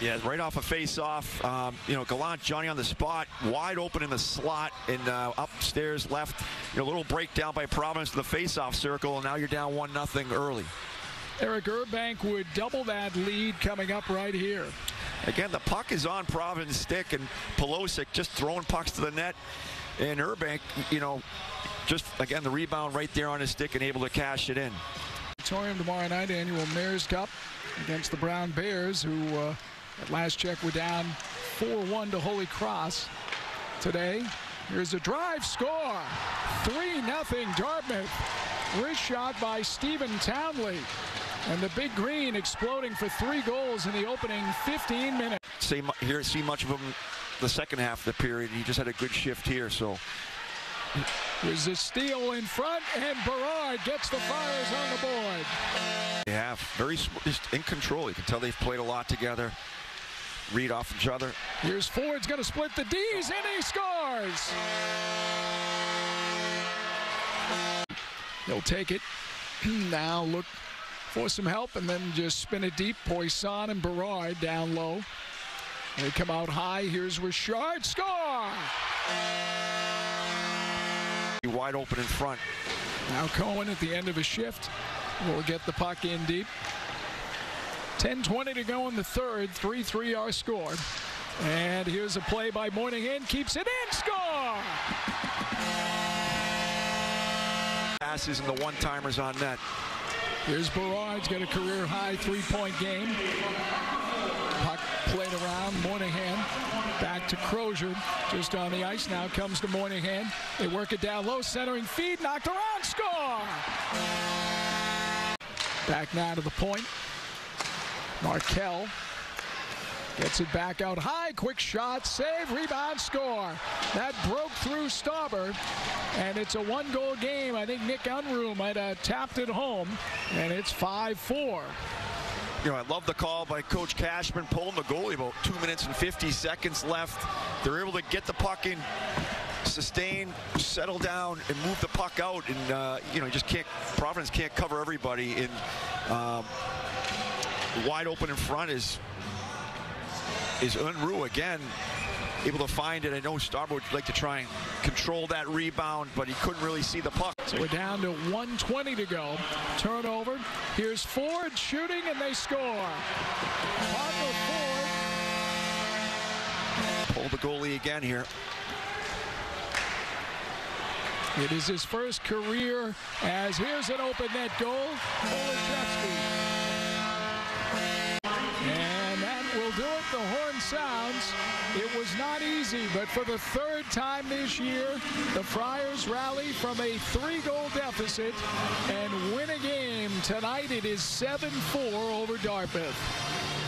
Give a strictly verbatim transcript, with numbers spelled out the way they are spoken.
Yeah, right off a face-off. Um, you know, Gallant Johnny on the spot, wide open in the slot, and uh, upstairs left. You know, a little breakdown by Providence to the face-off circle, and now you're down one nothing early. Eric Urbank would double that lead coming up right here. Again, the puck is on Providence stick, and Pelosic just throwing pucks to the net. And Urbank, you know, just, again, the rebound right there on his stick and able to cash it in. Auditorium tomorrow night, annual Mayor's Cup against the Brown Bears, who uh, at last check were down four one to Holy Cross. Today, here's a drive score. three nothing Dartmouth. Wrist shot by Stephen Townley. And the Big Green exploding for three goals in the opening fifteen minutes. See, here, see much of him the second half of the period. He just had a good shift here, so. There's a steal in front, and Berard gets the Flyers on the board. They have very just in control. You can tell they've played a lot together. Read off each other. Here's Ford's going to split the D's, and he scores. He'll take it. Now look for some help, and then just spin it deep. Poisson and Berard down low. They come out high. Here's Richard. Score! Wide open in front. Now Cohen at the end of a shift will get the puck in deep. ten twenty to go in the third. three three our score. And here's a play by Moynihan. Keeps it in. Score! Passes and the one-timers on net. Here's Berard's got a career-high three-point game. Puck played around. Moynihan back to Crozier. Just on the ice now. Comes to Moynihan. They work it down low. Centering feed. Knocked around. Score! Back now to the point. Markell gets it back out high. Quick shot. Save. Rebound. Score. That broke through Stauber. And it's a one-goal game. I think Nick Unruh might have tapped it home. And it's five four. You know, I love the call by Coach Cashman pulling the goalie. About two minutes and fifty seconds left. They're able to get the puck in, sustain, settle down, and move the puck out. And, uh, you know, just can't, Providence can't cover everybody. And um, wide open in front is, is Unruh again. Able to find it. I know Stauber would like to try and control that rebound, but he couldn't really see the puck. So we're down to one twenty to go. Turnover. Here's Ford shooting, and they score. Parker Ford. Pull the goalie again here. It is his first career as here's an open net goal. Olszewski. And that will do it. The horn sounds. It was not easy, but for the third time this year, the Friars rally from a three-goal deficit and win a game. Tonight it is seven four over Dartmouth.